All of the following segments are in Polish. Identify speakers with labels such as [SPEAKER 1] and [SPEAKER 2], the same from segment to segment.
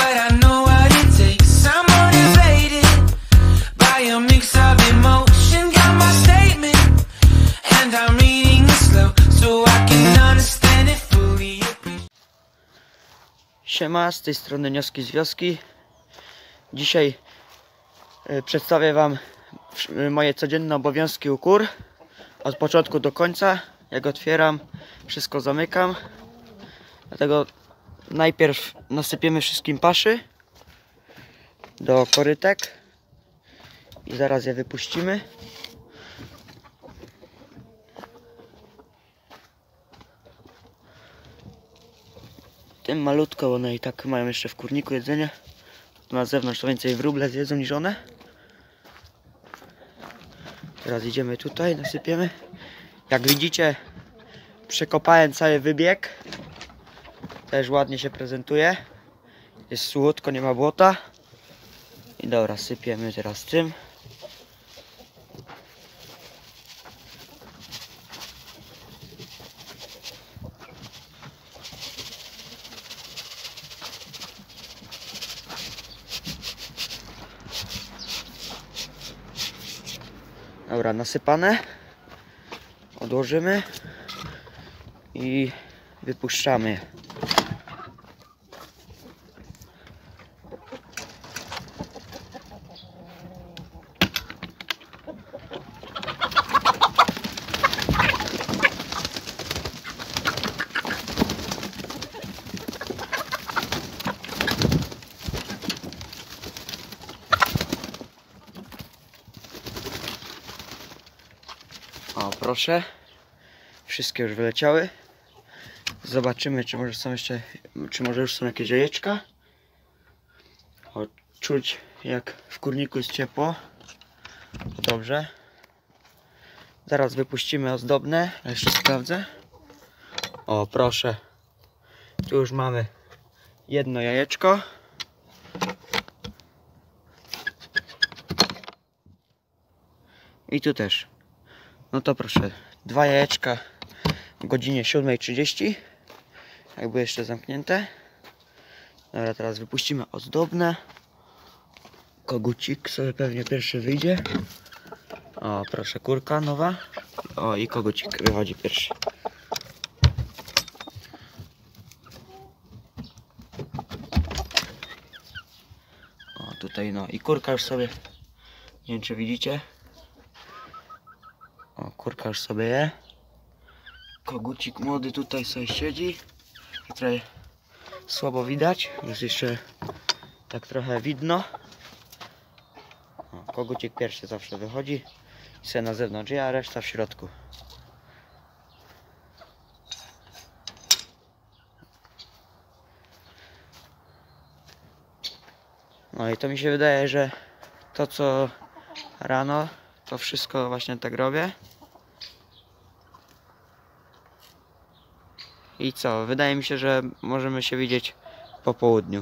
[SPEAKER 1] but I know what it takes. I'm motivated by a mix of emotion. Got my statement, and I'm reading it slow so I can understand it fully.
[SPEAKER 2] Siema, z tej strony Nioski z wioski. Dzisiaj przedstawię wam moje codzienne obowiązki u kur. Od początku do końca. Jak otwieram, wszystko zamykam. Dlatego najpierw nasypiemy wszystkim paszy do korytek i zaraz je wypuścimy. Tym malutko, bo one i tak mają jeszcze w kurniku jedzenie. Na zewnątrz to więcej wróble zjedzą niż one. Teraz idziemy tutaj, nasypiemy. Jak widzicie, przekopałem cały wybieg. Też ładnie się prezentuje. Jest słodko, nie ma błota. I dobra, sypiemy teraz tym. Dobra, nasypane. Odłożymy i wypuszczamy. O, proszę. Wszystkie już wyleciały. Zobaczymy, czy może są jeszcze, czy może już są jakieś jajeczka. O, czuć, jak w kurniku jest ciepło. Dobrze. Zaraz wypuścimy ozdobne. Jeszcze sprawdzę. O, proszę. Tu już mamy jedno jajeczko. I tu też. No to proszę, dwa jajeczka o godzinie 7:30. Jakby jeszcze zamknięte. Dobra, teraz wypuścimy ozdobne. Kogucik sobie pewnie pierwszy wyjdzie. O, proszę, kurka nowa. O, i kogucik wychodzi pierwszy. O, tutaj no i kurka już sobie, nie wiem czy widzicie. O, kurka już sobie je. Kogucik młody tutaj sobie siedzi. Trochę słabo widać. Jest jeszcze tak trochę widno. O, kogucik pierwszy zawsze wychodzi. I sobie na zewnątrz, a reszta w środku. No i to mi się wydaje, że to co rano, to wszystko właśnie tak robię. I co? Wydaje mi się, że możemy się widzieć po południu.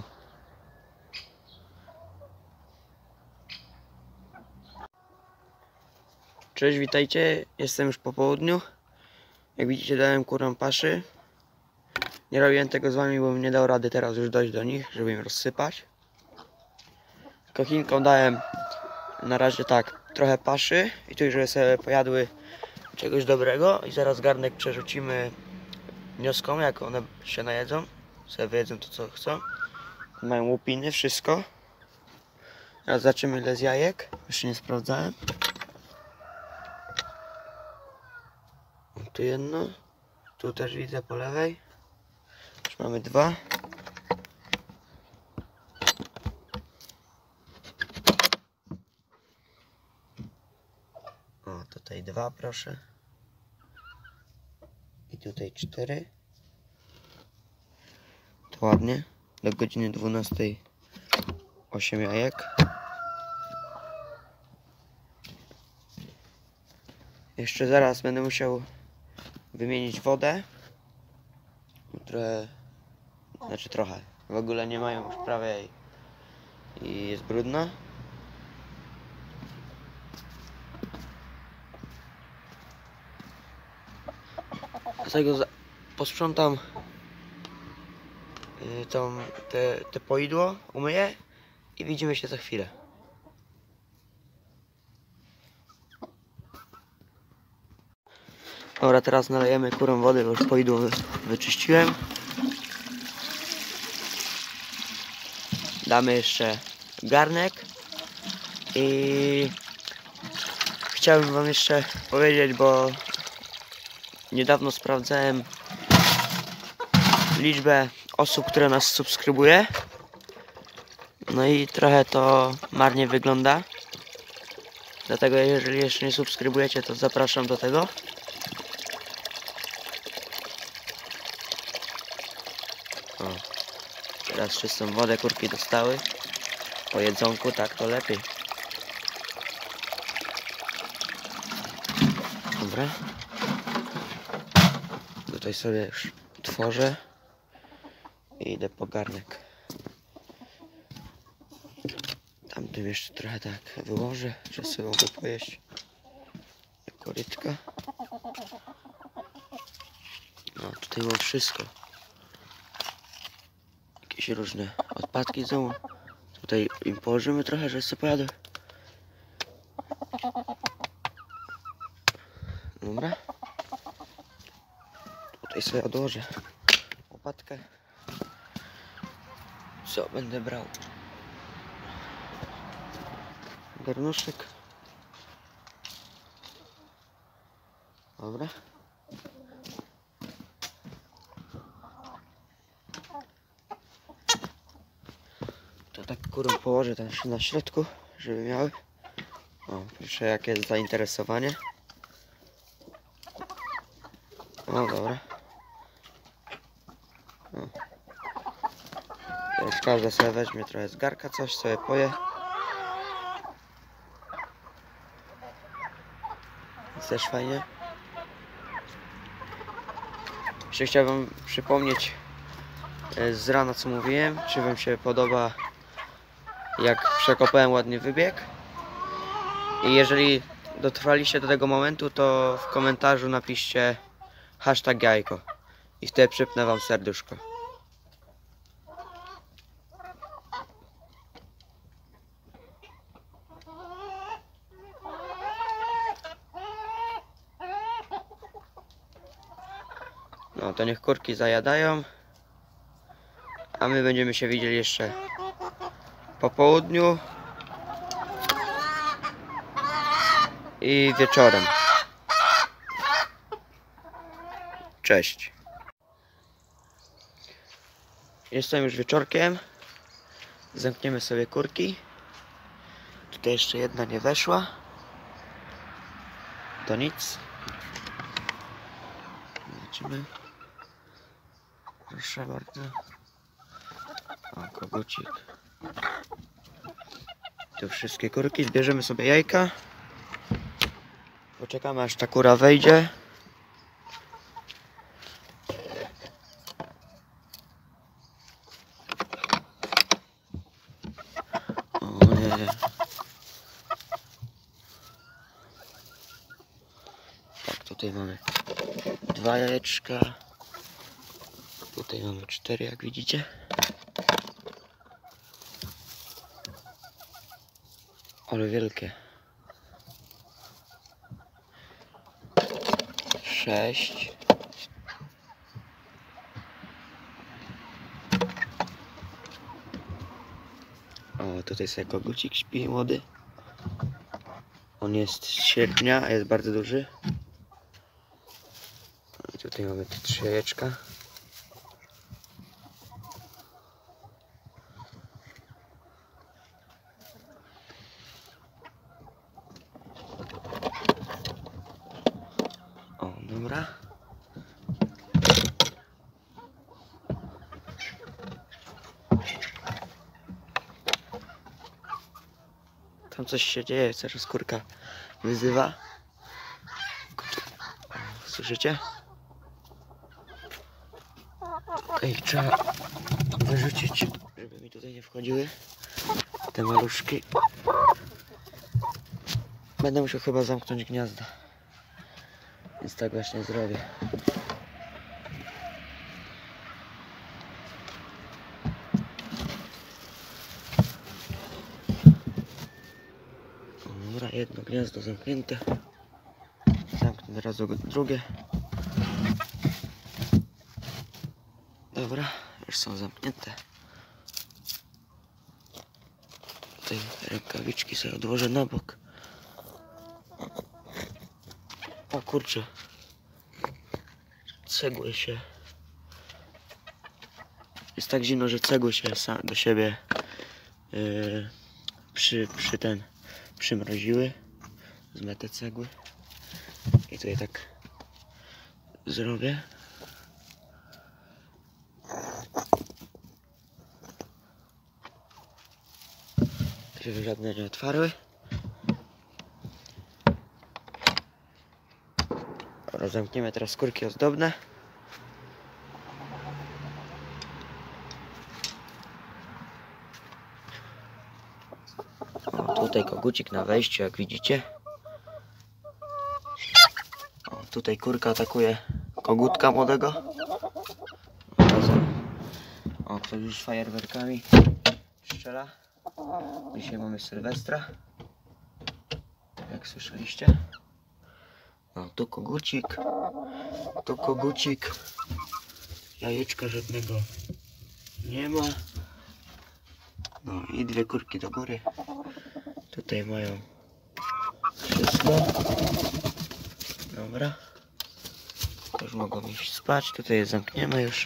[SPEAKER 2] Cześć, witajcie. Jestem już po południu. Jak widzicie, dałem kurom paszy. Nie robiłem tego z wami, bo bym nie dał rady teraz już dojść do nich, żeby im rozsypać. Kochinkom dałem na razie tak trochę paszy i tu już sobie pojadły czegoś dobrego. I zaraz garnek przerzucimy wnioskom, jak one się najedzą, sobie wyjedzą to co chcą. Mają łupiny, wszystko. Teraz zobaczymy ile z jajek. Jeszcze nie sprawdzałem. Tu jedno. Tu też widzę po lewej. Już mamy dwa. O, tutaj dwa, proszę. I tutaj 4. To ładnie. Do godziny 12 8 jajek. Jeszcze zaraz będę musiał wymienić wodę. Trochę. W ogóle nie mają już prawie i jest brudna. Dlatego posprzątam te poidło umyję i widzimy się za chwilę. Dobra, teraz nalejemy kurom wody, bo już poidło wyczyściłem. Damy jeszcze garnek i chciałbym wam jeszcze powiedzieć, bo niedawno sprawdzałem liczbę osób, które nas subskrybuje. No i trochę to marnie wygląda. Dlatego jeżeli jeszcze nie subskrybujecie, to zapraszam do tego. O, teraz czystą wodę kurki dostały. Po jedzonku tak to lepiej. Dobra. Tutaj sobie już tworzę i idę po garnek. Tamtym jeszcze trochę tak wyłożę, że sobie mogę pojeść jako rybka. No tutaj mam wszystko. Jakieś różne odpadki są. Tutaj im położymy trochę, że sobie pojadę. Dobra. Tutaj sobie odłożę łopatkę. Co będę brał? Garnuszek. Dobra. To tak kurą położę tam na środku, żeby miały. O, proszę, jakie jest zainteresowanie. No dobra. O. Teraz każda sobie weźmie trochę z garka, coś sobie poje. Jest też fajnie. Jeszcze chciałbym wam przypomnieć z rana, co mówiłem. Czy wam się podoba, jak przekopałem ładnie wybieg. I jeżeli dotrwaliście do tego momentu, to w komentarzu napiszcie #jajko i wtedy przypnę wam serduszko. No to niech kurki zajadają, a my będziemy się widzieli jeszcze po południu i wieczorem. Cześć. Jestem już wieczorkiem. Zamkniemy sobie kurki. Tutaj jeszcze jedna nie weszła. To nic. Zobaczymy. Proszę bardzo. O, kogucik. Tu wszystkie kurki. Zbierzemy sobie jajka. Poczekamy, aż ta kura wejdzie. O nie. Tak, tutaj mamy 2 jajeczka. Tutaj mamy 4, jak widzicie. Ale wielkie. 6. O, tutaj sobie kogucik śpi młody. On jest z sierpnia, a jest bardzo duży. I tutaj mamy te 3 jajeczka. O, dobra. Tam coś się dzieje, zaraz kurka wyzywa. Słyszycie? Ej, trzeba wyrzucić, żeby mi tutaj nie wchodziły te maluszki. Będę musiał chyba zamknąć gniazda. Więc tak właśnie zrobię. jedno gniazdo zamknięte. Zamknę od razu drugie. Dobra, już są zamknięte. Tutaj rękawiczki sobie odłożę na bok. O kurczę. Cegły się... Jest tak zimno, że cegły się do siebie przymroziły. Wezmę te cegły i tutaj tak zrobię. Żeby żadne nie otwarły. Dobra, zamkniemy teraz skórki ozdobne. O, tutaj kogucik na wejściu, jak widzicie. O, tutaj kurka atakuje kogutka młodego. O, ktoś już fajerwerkami strzela. Dzisiaj mamy Sylwestra, jak słyszeliście. No, tu kogucik, tu kogucik. Jajeczka żadnego nie ma. No i dwie kurki do góry. Tutaj mają wszystko. Dobra. Już mogą iść spać. Tutaj je zamkniemy już.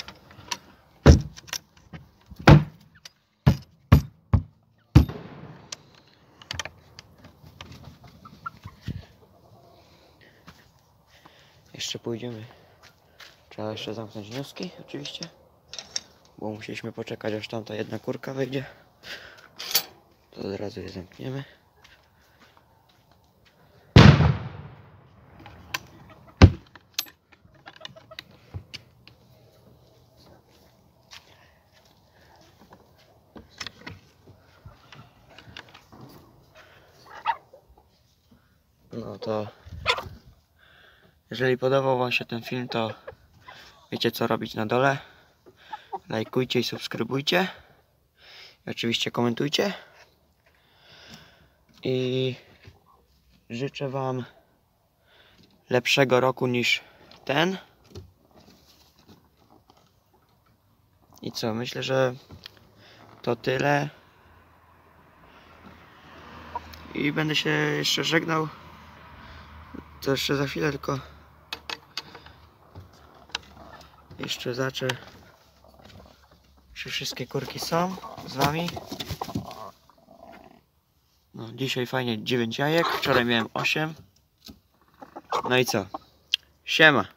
[SPEAKER 2] Jeszcze pójdziemy. Trzeba jeszcze zamknąć wnioski, oczywiście. Bo musieliśmy poczekać, aż tamta jedna kurka wyjdzie. To od razu je zamkniemy. No to jeżeli podobał wam się ten film, to wiecie co robić na dole. Lajkujcie i subskrybujcie. I oczywiście komentujcie. I życzę wam lepszego roku niż ten. I co, myślę, że to tyle. I będę się jeszcze żegnał. To jeszcze za chwilę, tylko jeszcze zobaczę, czy wszystkie kurki są z wami. No, dzisiaj fajnie 9 jajek, wczoraj miałem 8. No i co? Siema!